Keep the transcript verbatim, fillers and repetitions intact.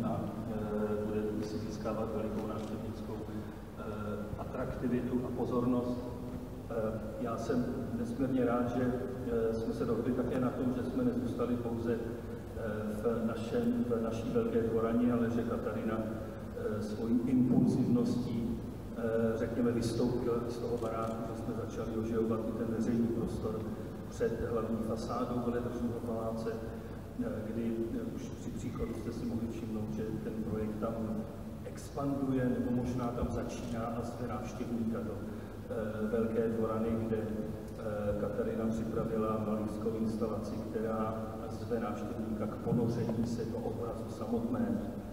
a bude si získávat velikou návštěvnickou atraktivitu a pozornost. Já jsem nesmírně rád, že jsme se dohodli také na tom, že jsme nezůstali pouze v, našem, v naší velké dvorani, ale že Katarina svojí impulzivností, řekněme, vystoupila z toho baráku, že jsme začali oživovat i ten veřejný prostor před hlavní fasádou Veletržního paláce, kdy už při příchodu jste si mohli všimnout, že ten projekt tam expanduje, nebo možná tam začíná a zve návštěvníka do velké dvorany, kde Katarina připravila malířskou instalaci, která zve návštěvníka k ponoření se do obrazu samotného.